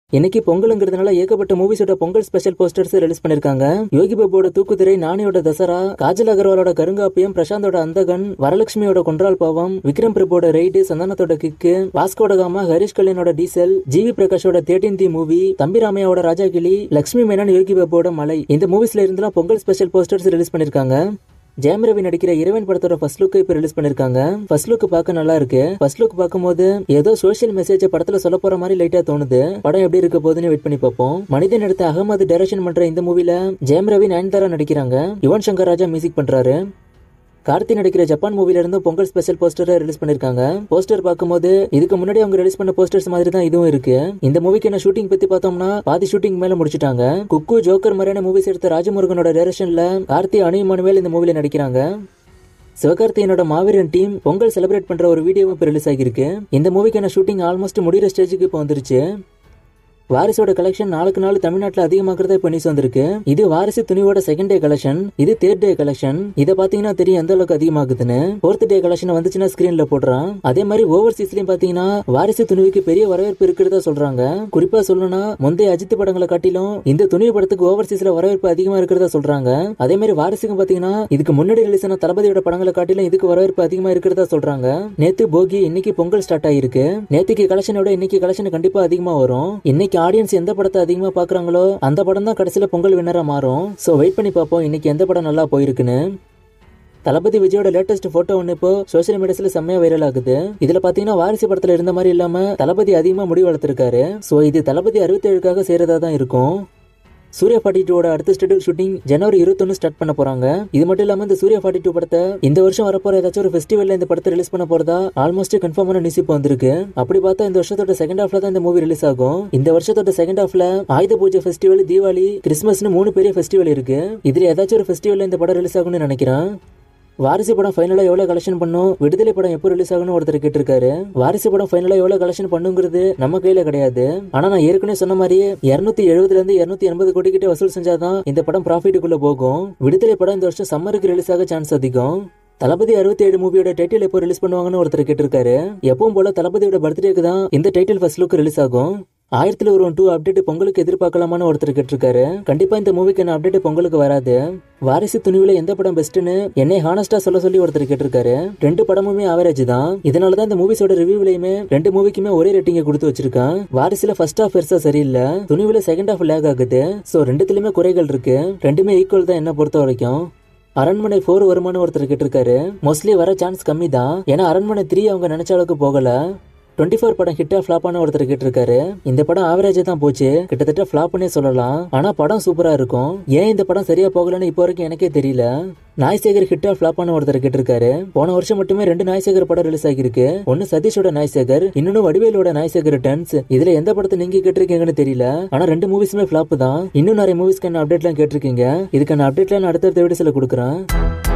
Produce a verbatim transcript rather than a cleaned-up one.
இன்னைக்கு பொங்கலுங்கிறதுனால ஏகப்பட்ட மூவிஸோட பொங்கல் ஸ்பெஷல் போஸ்டர்ஸ் ரிலீஸ் பண்ணிருக்காங்க. யோகி பாபுவோட தூக்குதிரை, நானியோட தசரா, காஜல் அகர்வாலோட கருங்காப்பியம், பிரசாந்தோட அந்தகன், வரலட்சுமியோட கொன்றால் பாவம், விக்ரம் பிரபுவோட ரெய்டு, சந்தானத்தோட கிக்கு, வாஸ்கோட காமா, ஹரிஷ் கல்யாணோட டீசல், ஜிவி பிரகாஷோட தேர்ட்டீன் தி மூவி, தம்பி ராமையாவோட ராஜா கிளி, லட்சுமி மேனன், யோகி பாபுவோட மலை, இந்த மூவிஸ்ல இருந்துலாம் பொங்கல் ஸ்பெஷல் போஸ்டர்ஸ் ரிலீஸ் பண்ணிருக்காங்க. ஜெயம் ரவி நடிக்கிற இறைவன் படத்தோட ஃபர்ஸ்ட் லுக் இப்ப ரிலீஸ் பண்ணிருக்காங்க. ஃபர்ஸ்ட் லுக் பார்க்க நல்லா இருக்கு. ஃபர்ஸ்ட் லுக் பார்க்கும்போது ஏதோ சோஷியல் மெசேஜ் படத்துல சொல்ல போற மாதிரி லைட்டா தோணுது. படம் எப்படி இருக்க போகுதுன்னு வெயிட் பண்ணி பார்ப்போம். மனிதன் எடுத்த அகமது டைரக்ஷன் பண்ற இந்த மூவில ஜெயம் ரவி, நயன்தாரா நடிக்கிறாங்க. யுவன் சங்கர் ராஜா மியூசிக் பண்றாரு. கார்த்தி நடிக்கிற ஜப்பான் மூவில இருந்து பொங்கல் ஸ்பெஷல் போஸ்டர் ரிலீஸ் பண்ணிருக்காங்க. போஸ்டர் பார்க்கும்போது இதுக்கு முன்னாடி அவங்க ரிலீஸ் பண்ண போஸ்டர்ஸ் மாதிரி தான் இதுவும் இருக்கு. இந்த மூவிக்கு என்ன ஷூட்டிங் பத்தி பார்த்தோம்னா பாதி ஷூட்டிங் மேல முடிச்சிட்டாங்க. குக்கு, ஜோக்கர் மாதிரியான மூவிஸ் எடுத்த ராஜமுருகனோட டைரக்ஷன்ல கார்த்தி, அனு இமானுவேல் இந்த மூவில நடிக்கிறாங்க. சிவகார்த்தியனோட மாவீரன் டீம் பொங்கல் செலிப்ரேட் பண்ற ஒரு வீடியோவும் இப்ப ரிலீஸ் ஆகிருக்கு. இந்த மூவிக்கான ஷூட்டிங் ஆல்மோஸ்ட் முடிகிற ஸ்டேஜுக்கு இப்ப வந்துருச்சு. வாரிசோட கலெக்ஷன் நாளுக்கு நாள் தமிழ்நாட்டில் அதிகமாக்குறதா இப்ப நியூஸ் வந்திருக்கு. இது வாரிசு துணிவோட செகண்ட் டே கலெக்ஷன், இது தேர்ட் டே கலெக்ஷன். இதை பாத்தீங்கன்னா தெரியும் எந்த அளவுக்கு அதிகமாகுதுன்னு. ஃபோர்த் டே கலெக்ஷன் வந்துச்சுன்னா ஸ்கிரீன்ல போடுறான். அதே மாதிரி ஓவர்சீஸ்லயும் பாத்தீங்கன்னா வாரிசு துணிவுக்கு பெரிய வரவேற்பு இருக்கிறதா சொல்றாங்க. குறிப்பா சொல்லணும்னா முந்தைய அஜித் படங்களை காட்டிலும் இந்த துணிவு படத்துக்கு ஓவர்சீஸ்ல வரவேற்பு அதிகமா இருக்கிறதா சொல்றாங்க. அதே மாதிரி வாரிசுக்கும் பாத்தீங்கன்னா இதுக்கு முன்னாடி ரிலீஸ் ஆன தளபதியோட படங்களை காட்டிலும் இதுக்கு வரவேற்பு அதிகமா இருக்கிறதா சொல்றாங்க. நேத்து போகி, இன்னைக்கு பொங்கல் ஸ்டார்ட் ஆயிருக்கு. நேத்துக்கு கலெக்ஷனோட இன்னைக்கு கலெக்ஷன் கண்டிப்பா அதிகமா வரும். இன்னைக்கு ஆடியன்ஸ் எந்த படத்தை அதிகமா பாக்குறாங்களோ அந்த படம் தான் கடைசியில பொங்கல் வின்னரா மாறும். சோ வெயிட் பண்ணி பார்ப்போம் இன்னைக்கு எந்த படம் நல்லா போயிருக்குன்னு. தளபதி விஜயோட லேட்டஸ்ட் போட்டோ ஒன்னு இப்போ சோசியல் மீடியாஸ்ல செம்மையா வைரல் ஆகுது. இதுல பாத்தீங்கன்னா வாரிசு படத்துல இருந்த மாதிரி இல்லாம தளபதி அதிகமா முடி வளர்த்திருக்காரு. சோ இது தளபதி அறுபத்தி ஏழுக்காக செய்யறதா தான் இருக்கும். சூர்யா ஃபார்ட்டி டூ அடுத்த ஷெட்யூல் ஷூட்டிங் ஜனவரி இருபத்தொன்னு ஸ்டார்ட் பண்ண போறாங்க. இது மட்டும் இல்லாம இந்த சூர்யா ஃபார்ட்டி டூ படத்தை இந்த வருஷம் வரப்போற ஏதாச்சும் ஒரு ஃபெஸ்டிவல்ல இந்த படத்தை ரிலீஸ் பண்ண போறதா ஆல்மோஸ்ட் கன்ஃபார்மான நியூஸ் இப்போ வந்திருக்கு. அப்படி பார்த்தா இந்த வருஷத்தோட செகண்ட் ஹாஃப்ல தான் இந்த மூவி ரிலீஸ் ஆகும். இந்த வருஷத்தோட செகண்ட் ஹாஃப்ல ஆயுத பூஜை ஃபெஸ்டிவல், தீபாவளி, கிறிஸ்மஸ்னு மூணு பெரிய ஃபெஸ்டிவல் இருக்கு. இதுல ஏதாச்சும் ஒரு ஃபெஸ்டிவல்ல இந்த படம் ரிலீஸ் ஆகும்னு நினைக்கிறேன். வாரிசு படம் ஃபைனலா எவ்வளவு கலெக்ஷன் பண்ணும், விடுதலை படம் எப்போ ரிலீஸ் ஆகும்னு ஒருத்தர் கேட்டிருக்காரு. வாரிசு படம் ஃபைனலா எவ்வளவு கலெக்ஷன் பண்ணுங்கிறது நம்ம கையில கிடையாது. ஆனா நான் ஏற்கனவே சொன்ன மாதிரி இருநூத்தி எழுபதுல இருந்து இருநூத்தி எண்பது கோடி கிட்ட வசூல் செஞ்சாதான் இந்த படம் ப்ராஃபிட்டுக்குள்ள போகும். விடுதலை படம் இந்த வருஷம் சம்மருக்கு ரிலீஸ் ஆக சான்ஸ் அதிகம். தளபதி அறுபத்தி ஏழு மூவியோட டைட்டில் எப்போ ரிலீஸ் பண்ணுவாங்கன்னு ஒருத்தர் கேட்டிருக்காரு. எப்பவும் போல தளபதியோட பர்த்டேக்கு தான் இந்த டைட்டில் ஃபர்ஸ்ட் லுக் ரிலீஸ் ஆகும். ஆயிரத்துல ஒரு டூ அப்டேட் பொங்கலுக்கு எதிர்பார்க்கலாமான்னு ஒருத்தர் கேட்டிருக்காரு. கண்டிப்பா இந்த மூவிக்கு என்ன அப்டேட் பொங்கலுக்கு வராது. வாரிசு துணிவுல எந்த படம் பெஸ்ட்னு என்னை ஹானஸ்டா சொல்ல சொல்லி ஒருத்தர் கேட்டிருக்காரு. ரெண்டு படமுமே ஆவரேஜ் தான். இதனாலதான் இந்த மூவிஸோட ரிவ்யூலயுமே ரெண்டு மூவிக்குமே ஒரே ரேட்டிங்க கொடுத்து வச்சிருக்கான். வாரிசுல ஃபர்ஸ்ட் ஹாஃப் பெருசா சரியில்லை, துணிவுல செகண்ட் ஹாஃப் லேக் ஆகுது. சோ ரெண்டுத்திலுமே குறைகள் இருக்கு. ரெண்டுமே ஈக்குவல் தான் என்ன பொறுத்த வரைக்கும். அரண்மனை போர் வருமானு ஒருத்தர் கேட்டிருக்காரு. மோஸ்ட்லி வர சான்ஸ் கம்மி தான். ஏன்னா அரண்மனை த்ரீ அவங்க நினைச்ச அளவுக்கு போகல. டுவெண்ட்டி ஃபோர் படம் ஹிட்டா ஃபிளாப்பான ஒருத்தர் கேட்டிருக்காரு. இந்த படம் ஆவரேஜா தான் போச்சு, கிட்டத்தட்ட ஃபிளாப்னே சொல்லலாம். ஆனா படம் சூப்பரா இருக்கும். ஏன் இந்த படம் சரியா போகலன்னு இப்போ வரைக்கும் எனக்கே தெரியல. நாய்சேகர் ஹிட்டா ஃபிளாப்பான ஒருத்தர் கேட்டிருக்காரு. போன வருஷம் மட்டுமே ரெண்டு நாய்சேகர் படம் ரிலீஸ் ஆகிருக்கு. ஒன்னு சதீஷோட நாய்சேகர், இன்னொன்னு வடிவேலோட நாய்சேகர் ரிட்டர்ன்ஸ். இதுல எந்த படத்தை நீங்க கேட்டிருக்கீங்கன்னு தெரியல. ஆனா ரெண்டு மூவிஸுமே ஃபிளாப் தான். இன்னும் நிறைய மூவிஸ்க்கான அப்டேட் எல்லாம் கேட்டிருக்கீங்க. இதுக்கான அப்டேட்ல நான் அடுத்தடுத்த வீடியோஸ்ல கொடுக்குறேன்.